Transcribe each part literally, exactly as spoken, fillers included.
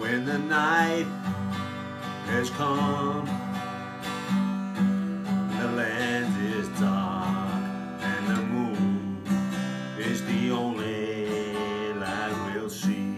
when the night has come, the land is dark and the moon is the only light we'll see.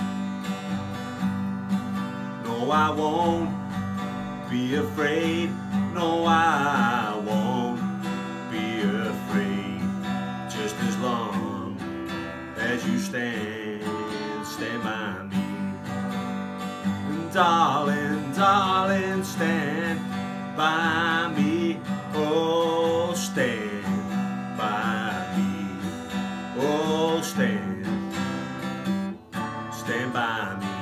No, I won't be afraid. No, I won't be afraid. Just as long as you stand, stand by me. And darling, darling, stand by me. Oh, stand by me. Oh, stand, stand by me.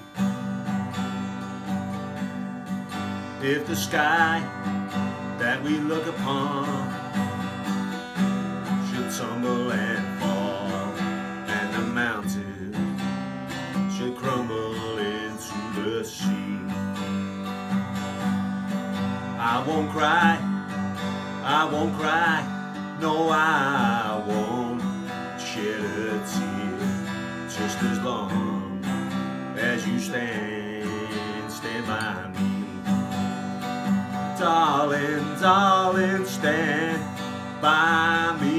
If the sky that we look upon should tumble and fall, and the mountains should crumble into the sea, I won't cry, I won't cry, no, I won't shed a tear. Just as long as you stand, stand by me. Darling, darling, stand by me.